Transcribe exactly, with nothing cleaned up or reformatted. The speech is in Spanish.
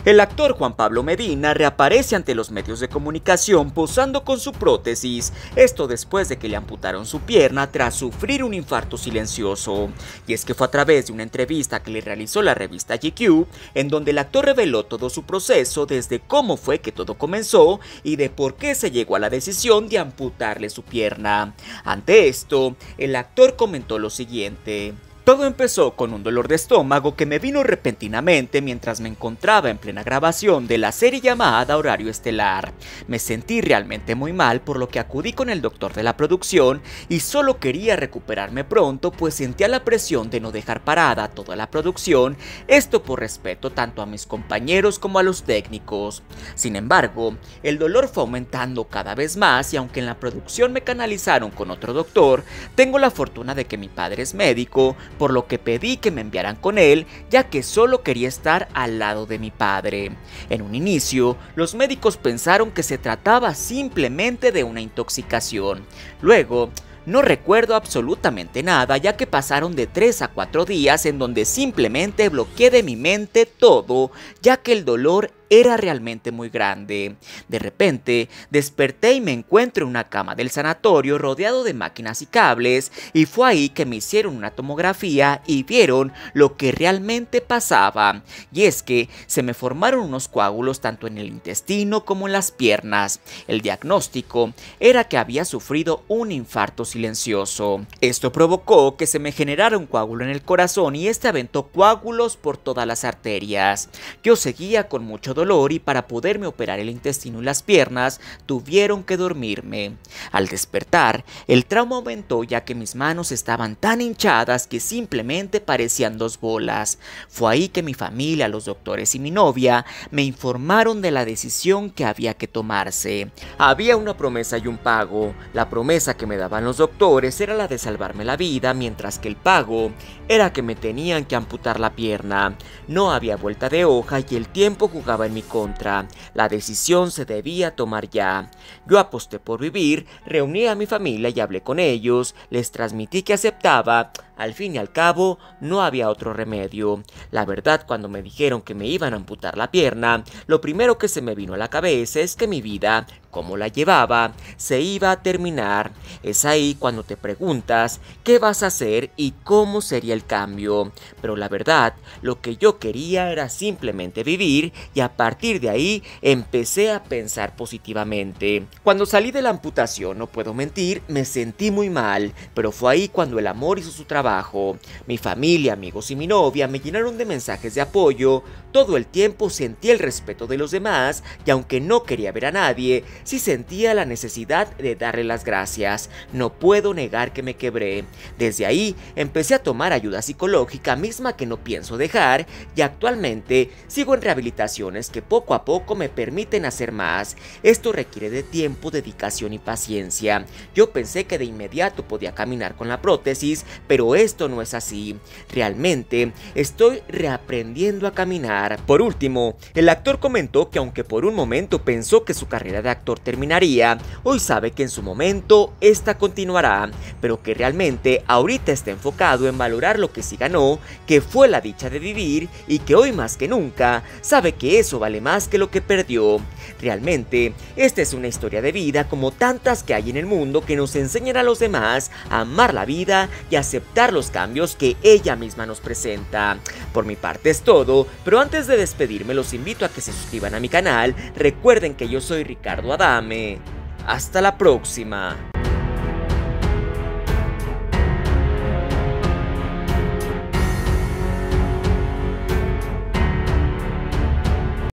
El actor Juan Pablo Medina reaparece ante los medios de comunicación posando con su prótesis, esto después de que le amputaron su pierna tras sufrir un infarto silencioso. Y es que fue a través de una entrevista que le realizó la revista G Q, en donde el actor reveló todo su proceso, desde cómo fue que todo comenzó y de por qué se llegó a la decisión de amputarle su pierna. Ante esto, el actor comentó lo siguiente: todo empezó con un dolor de estómago que me vino repentinamente mientras me encontraba en plena grabación de la serie llamada Horario Estelar. Me sentí realmente muy mal, por lo que acudí con el doctor de la producción y solo quería recuperarme pronto, pues sentía la presión de no dejar parada toda la producción, esto por respeto tanto a mis compañeros como a los técnicos. Sin embargo, el dolor fue aumentando cada vez más y aunque en la producción me canalizaron con otro doctor, tengo la fortuna de que mi padre es médico, por lo que pedí que me enviaran con él, ya que solo quería estar al lado de mi padre. En un inicio, los médicos pensaron que se trataba simplemente de una intoxicación. Luego, no recuerdo absolutamente nada, ya que pasaron de tres a cuatro días en donde simplemente bloqueé de mi mente todo, ya que el dolor era realmente muy grande. De repente, desperté y me encuentro en una cama del sanatorio rodeado de máquinas y cables, y fue ahí que me hicieron una tomografía y vieron lo que realmente pasaba. Y es que se me formaron unos coágulos tanto en el intestino como en las piernas. El diagnóstico era que había sufrido un infarto silencioso. Esto provocó que se me generara un coágulo en el corazón y este aventó coágulos por todas las arterias. Yo seguía con mucho dolor y para poderme operar el intestino y las piernas tuvieron que dormirme. Al despertar, el trauma aumentó, ya que mis manos estaban tan hinchadas que simplemente parecían dos bolas. Fue ahí que mi familia, los doctores y mi novia me informaron de la decisión que había que tomarse. Había una promesa y un pago. La promesa que me daban los doctores era la de salvarme la vida, mientras que el pago era que me tenían que amputar la pierna. No había vuelta de hoja y el tiempo jugaba en mi contra. La decisión se debía tomar ya. Yo aposté por vivir, reuní a mi familia y hablé con ellos, les transmití que aceptaba. Al fin y al cabo, no había otro remedio. La verdad, cuando me dijeron que me iban a amputar la pierna, lo primero que se me vino a la cabeza es que mi vida, como la llevaba, se iba a terminar. Es ahí cuando te preguntas qué vas a hacer y cómo sería el cambio. Pero la verdad, lo que yo quería era simplemente vivir y a partir de ahí empecé a pensar positivamente. Cuando salí de la amputación, no puedo mentir, me sentí muy mal, pero fue ahí cuando el amor hizo su trabajo. Mi familia, amigos y mi novia me llenaron de mensajes de apoyo. Todo el tiempo sentí el respeto de los demás y aunque no quería ver a nadie, sí sentía la necesidad de darle las gracias. No puedo negar que me quebré. Desde ahí empecé a tomar ayuda psicológica, misma que no pienso dejar, y actualmente sigo en rehabilitaciones que poco a poco me permiten hacer más. Esto requiere de tiempo, dedicación y paciencia. Yo pensé que de inmediato podía caminar con la prótesis, pero esto no es así. Realmente estoy reaprendiendo a caminar. Por último, el actor comentó que aunque por un momento pensó que su carrera de actor terminaría, hoy sabe que en su momento esta continuará, pero que realmente ahorita está enfocado en valorar lo que sí ganó, que fue la dicha de vivir, y que hoy más que nunca sabe que eso vale más que lo que perdió. Realmente, esta es una historia de vida como tantas que hay en el mundo, que nos enseñan a los demás a amar la vida y aceptar los cambios que ella misma nos presenta. Por mi parte es todo, pero antes de despedirme los invito a que se suscriban a mi canal. Recuerden que yo soy Ricardo Adame. Hasta la próxima.